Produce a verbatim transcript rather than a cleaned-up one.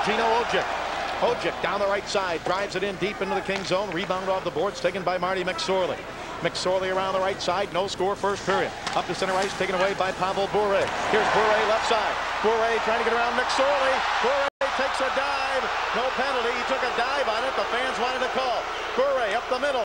Tino Ojic. Ojic down the right side, drives it in deep into the King zone. Rebound off the boards, taken by Marty McSorley. McSorley around the right side, no score first period. Up to center ice, taken away by Pavel Bure. Here's Bure left side. Bure trying to get around McSorley. Bure takes a dive, no penalty. He took a dive on it. The fans wanted to call. Bure up the middle.